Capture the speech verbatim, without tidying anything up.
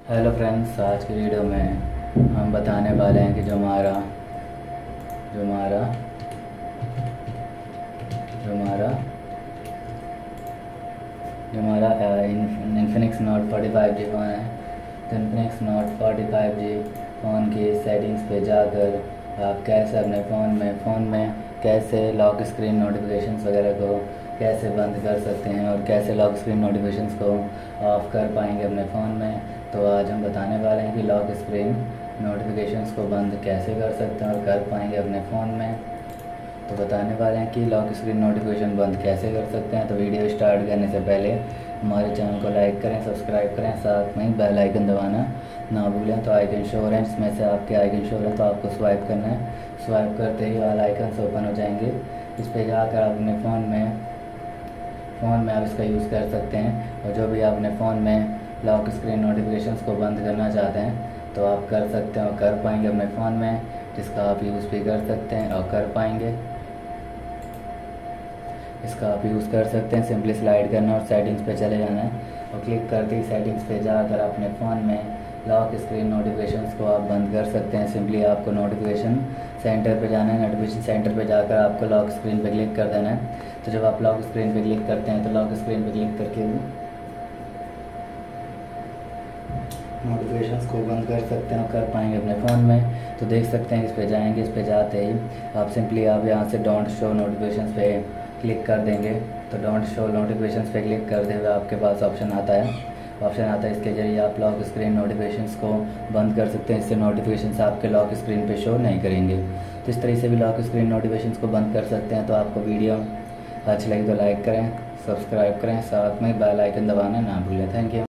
Hello friends, आज की video में हम बताने वाले हैं कि जो हमारा जो हमारा जो हमारा जो हमारा Infinix note forty five G phone है। तो Infinix note forty five G phone की सेटिंग्स पे जाकर आप कैसे अपने फ़ोन में फ़ोन में कैसे लॉक स्क्रीन नोटिफिकेशंस वगैरह को कैसे बंद कर सकते हैं और कैसे लॉक स्क्रीन नोटिफिकेशंस को ऑफ़ कर पाएंगे अपने फ़ोन में। तो आज हम बताने वाले हैं कि लॉक स्क्रीन नोटिफिकेशंस को बंद कैसे कर सकते हैं और कर पाएंगे अपने फ़ोन में। तो बताने वाले हैं कि लॉक स्क्रीन नोटिफिकेशन बंद कैसे कर सकते हैं। तो वीडियो स्टार्ट करने से पहले हमारे चैनल को लाइक करें, सब्सक्राइब करें, साथ में बेल आइकन दबाना ना भूलें। तो आइकन शो हो रहे हैं, जिसमें से आपके आइकन शो हो रहे हैं तो आपको स्वाइप करना है। स्वाइप करते ही वाला आइकन से ओपन हो जाएंगे। इस पर जाकर आप अपने फ़ोन में फ़ोन में आप इसका यूज़ कर सकते हैं। और जो भी आप अपने फ़ोन में लॉक स्क्रीन नोटिफिकेशंस को बंद करना चाहते हैं तो आप कर सकते हैं और कर पाएंगे अपने फ़ोन में, जिसका आप यूज़ भी कर सकते हैं और कर पाएंगे। इसका आप यूज़ कर सकते हैं। सिंपली स्लाइड करना और सेटिंग्स पे चले जाना है और क्लिक करते ही सेटिंग्स पे जाकर अपने फ़ोन में लॉक स्क्रीन नोटिफिकेशंस को आप बंद कर सकते हैं। सिंपली आपको नोटिफिकेशन सेंटर पे जाना है। नोटिफिकेशन सेंटर पे जाकर आपको लॉक स्क्रीन पे क्लिक कर देना है। तो जब आप लॉक स्क्रीन पे क्लिक करते हैं तो लॉक स्क्रीन पे क्लिक करके नोटिफिकेशंस को बंद कर सकते हैं और कर पाएंगे अपने फ़ोन में। तो देख सकते हैं, इस पे जाएंगे। इस पे जाते ही आप सिंपली आप यहाँ से डोंट शो नोटिफिकेशंस पे क्लिक कर देंगे। तो डोंट शो नोटिफिकेशंस पे क्लिक करते हुए आपके पास ऑप्शन आता है ऑप्शन आता है इसके जरिए आप लॉक स्क्रीन नोटिफिकेशंस को बंद कर सकते हैं। इससे नोटिफिकेशंस आपके लॉक स्क्रीन पे शो नहीं करेंगे। तो इस तरीके से भी लॉक स्क्रीन नोटिफिकेशंस को बंद कर सकते हैं। तो आपको वीडियो अच्छी लगी तो लाइक करें, सब्सक्राइब करें, साथ में बेल आइकन दबाना ना भूलें। Thank you.